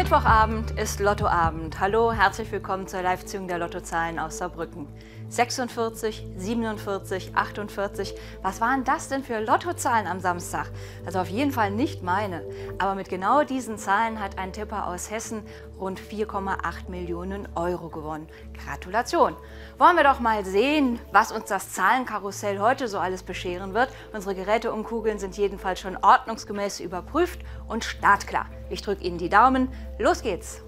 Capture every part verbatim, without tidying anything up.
Mittwochabend ist Lottoabend. Hallo, herzlich willkommen zur Live-Ziehung der Lottozahlen aus Saarbrücken. sechsundvierzig, siebenundvierzig, achtundvierzig. Was waren das denn für Lottozahlen am Samstag? Also auf jeden Fall nicht meine. Aber mit genau diesen Zahlen hat ein Tipper aus Hessen rund vier Komma acht Millionen Euro gewonnen. Gratulation! Wollen wir doch mal sehen, was uns das Zahlenkarussell heute so alles bescheren wird. Unsere Geräteumkugeln sind jedenfalls schon ordnungsgemäß überprüft und startklar. Ich drücke Ihnen die Daumen. Los geht's!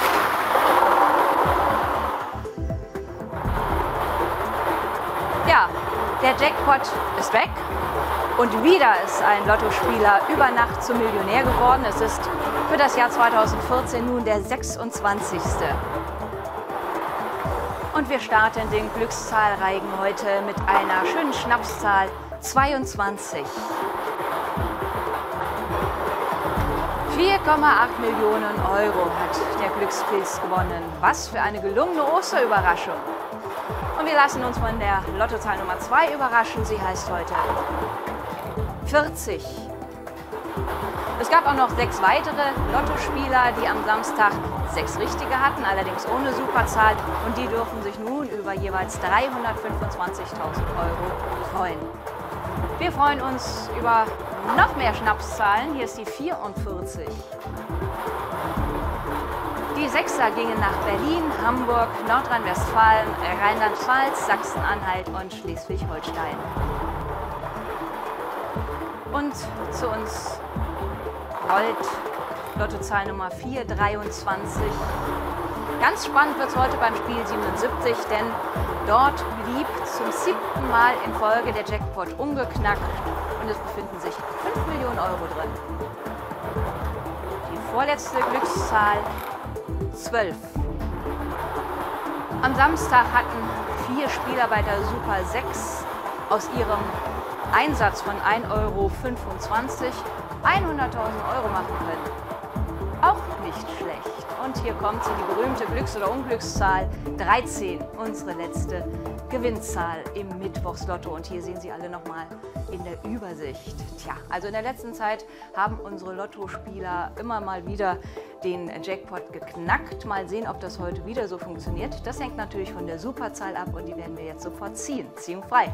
Ja, der Jackpot ist weg und wieder ist ein Lottospieler über Nacht zum Millionär geworden. Es ist für das Jahr zweitausendvierzehn nun der sechsundzwanzigste. Und wir starten den Glückszahlreigen heute mit einer schönen Schnapszahl zweiundzwanzig. vier Komma acht Millionen Euro hat der Glückspilz gewonnen. Was für eine gelungene Osterüberraschung. Und wir lassen uns von der Lottozahl Nummer zwei überraschen. Sie heißt heute vierzig. Es gab auch noch sechs weitere Lottospieler, die am Samstag sechs richtige hatten, allerdings ohne Superzahl. Und die dürfen sich nun über jeweils dreihundertfünfundzwanzigtausend Euro freuen. Wir freuen uns über noch mehr Schnapszahlen. Hier ist die vierundvierzig. Die Sechser gingen nach Berlin, Hamburg, Nordrhein-Westfalen, Rheinland-Pfalz, Sachsen-Anhalt und Schleswig-Holstein. Und zu uns rollt Lottozahl Nummer vier, dreiundzwanzig. Ganz spannend wird es heute beim Spiel siebenundsiebzig, denn dort blieb zum siebten Mal in Folge der Jackpot ungeknackt und es befinden sich fünf Millionen Euro drin. Die vorletzte Glückszahl zwölf. Am Samstag hatten vier Spieler bei der Super sechs aus ihrem Einsatz von ein Euro fünfundzwanzig hunderttausend Euro machen können. Auch nicht schlecht. Und hier kommt sie, die berühmte Glücks- oder Unglückszahl dreizehn, unsere letzte Gewinnzahl im Mittwochslotto. Und hier sehen Sie alle nochmal in der Übersicht. Tja, also in der letzten Zeit haben unsere Lottospieler immer mal wieder den Jackpot geknackt. Mal sehen, ob das heute wieder so funktioniert. Das hängt natürlich von der Superzahl ab und die werden wir jetzt sofort ziehen. Ziehung frei.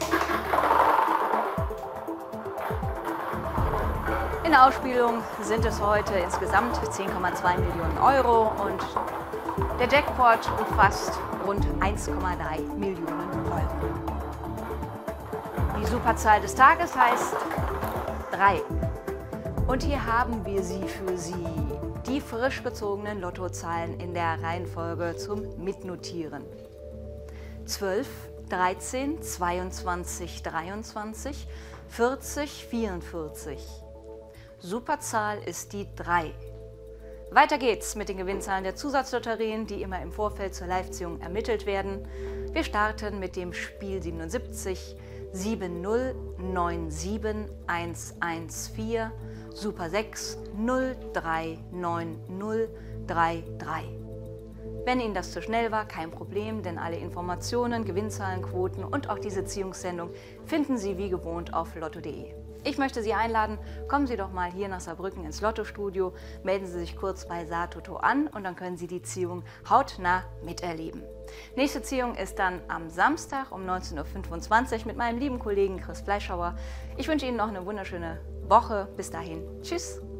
In der Ausspielung sind es heute insgesamt zehn Komma zwei Millionen Euro und der Jackpot umfasst rund eins Komma drei Millionen Euro. Die Superzahl des Tages heißt drei. Und hier haben wir sie für Sie, die frisch gezogenen Lottozahlen in der Reihenfolge zum Mitnotieren. zwölf, dreizehn, zweiundzwanzig, dreiundzwanzig, vierzig, vierundvierzig. Superzahl ist die drei. Weiter geht's mit den Gewinnzahlen der Zusatzlotterien, die immer im Vorfeld zur Live-Ziehung ermittelt werden. Wir starten mit dem Spiel siebenundsiebzig, sieben null, neun sieben, eins eins vier, Super sechs, null drei neun null drei drei. Wenn Ihnen das zu schnell war, kein Problem, denn alle Informationen, Gewinnzahlen, Quoten und auch diese Ziehungssendung finden Sie wie gewohnt auf lotto punkt de. Ich möchte Sie einladen, kommen Sie doch mal hier nach Saarbrücken ins Lottostudio, melden Sie sich kurz bei Saartoto an und dann können Sie die Ziehung hautnah miterleben. Nächste Ziehung ist dann am Samstag um neunzehn Uhr fünfundzwanzig mit meinem lieben Kollegen Chris Fleischhauer. Ich wünsche Ihnen noch eine wunderschöne Woche. Bis dahin. Tschüss.